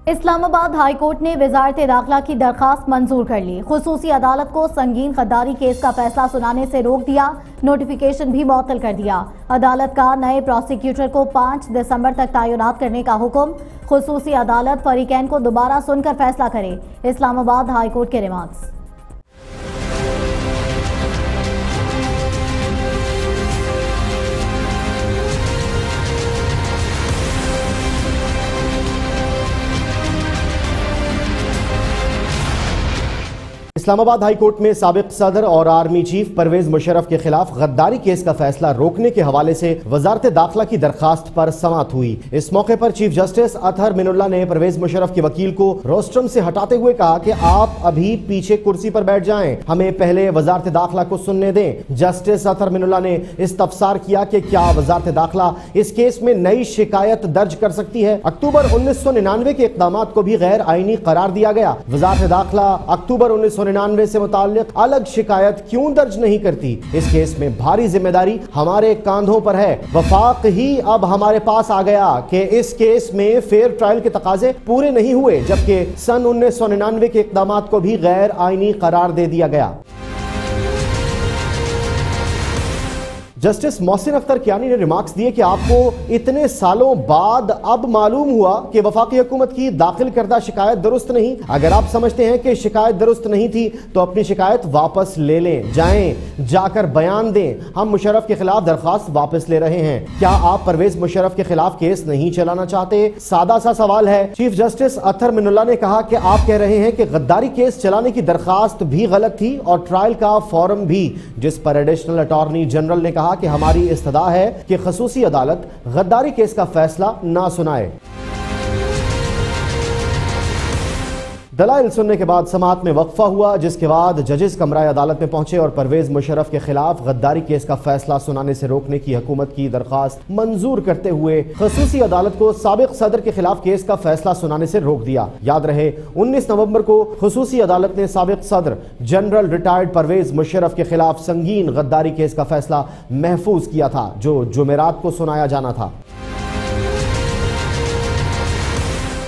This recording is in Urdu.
اسلام آباد ہائی کورٹ نے وزارت داخلہ کی درخواست منظور کر لی۔ خصوصی عدالت کو سنگین غداری کیس کا فیصلہ سنانے سے روک دیا، نوٹیفیکیشن بھی معطل کر دیا۔ عدالت کا نئے پروسیکیوٹر کو 5 دسمبر تک تعینات کرنے کا حکم۔ خصوصی عدالت فریقین کو دوبارہ سن کر فیصلہ کرے۔ اسلام آباد ہائی کورٹ کے remarks. Islamabad high court میں سابق صدر اور آرمی چیف پرویز مشرف کے خلاف غداری کیس کا فیصلہ روکنے کے حوالے سے وزارت داخلہ کی درخواست پر سماعت ہوئی۔ اس موقع پر چیف جسٹس اطہر من اللہ نے پرویز مشرف کے وکیل کو روسٹرم سے ہٹاتے ہوئے کہا کہ آپ ابھی پیچھے کرسی پر بیٹھ جائیں، ہمیں پہلے وزارت داخلہ کو سننے دیں۔ جسٹس اطہر من اللہ نے استفسار کیا کہ کیا وزارت داخلہ اس کیس میں نئی شکایت درج کر سکتی ہے۔ اکتوبر 1999 کے اقدامات کو بھی غیر آئینی قرار دیا گیا۔ وزارت داخلہ اکتوبر 1999 سے متعلق الگ شکایت کیوں درج نہیں کرتی؟ اس کیس میں بھاری ذمہ داری ہمارے کاندھوں پر ہے۔ وفاق ہی اب ہمارے پاس آ گیا کہ اس کیس میں فیئر ٹرائل کے تقاضے پورے نہیں ہوئے، جبکہ سن 1999 کے اقدامات کو بھی غیر آئینی قرار دے دیا گیا۔ جسٹس محسن اختر کیانی نے ریمارکس دیے کہ آپ کو اتنے سالوں بعد اب معلوم ہوا کہ وفاقی حکومت کی داخل کردہ شکایت درست نہیں۔ اگر آپ سمجھتے ہیں کہ شکایت درست نہیں تھی تو اپنی شکایت واپس لے لیں، جائیں جا کر بیان دیں۔ ہم مشرف کے خلاف درخواست واپس لے رہے ہیں۔ کیا آپ پرویز مشرف کے خلاف کیس نہیں چلانا چاہتے؟ سادہ سا سوال ہے۔ چیف جسٹس اطہر من اللہ نے کہا کہ آپ کہہ رہے ہیں کہ غداری کیس چلانے کی درخواست بھی غلط تھی اور ٹرائل کا فارم بھی، جس پر ایڈیشنل اٹارنی جنرل نے کہا کہ ہماری استدعا ہے کہ خصوصی عدالت غداری کیس کا فیصلہ نہ سنائے۔ دلائل سننے کے بعد سماعت میں وقفہ ہوا، جس کے بعد ججز کمرہ عدالت میں پہنچے اور پرویز مشرف کے خلاف غداری کیس کا فیصلہ سنانے سے روکنے کی حکومت کی درخواست منظور کرتے ہوئے خصوصی عدالت کو سابق صدر کے خلاف کیس کا فیصلہ سنانے سے روک دیا۔ یاد رہے 19 نومبر کو خصوصی عدالت نے سابق صدر جنرل ریٹائرڈ پرویز مشرف کے خلاف سنگین غداری کیس کا فیصلہ محفوظ کیا تھا، جو جمعرات کو سنایا جانا تھا۔